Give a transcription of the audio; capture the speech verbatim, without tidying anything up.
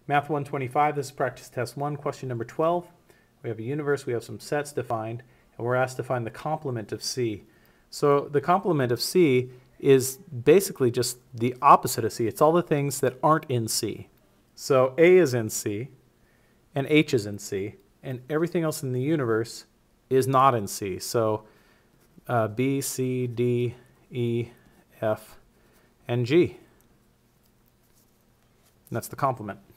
Math one twenty-five, this is practice test one, question number twelve. We have a universe, we have some sets defined, and we're asked to find the complement of C. So the complement of C is basically just the opposite of C. It's all the things that aren't in C. So A is in C, and H is in C, and everything else in the universe is not in C. So uh, B, C, D, E, F, and G. And that's the complement.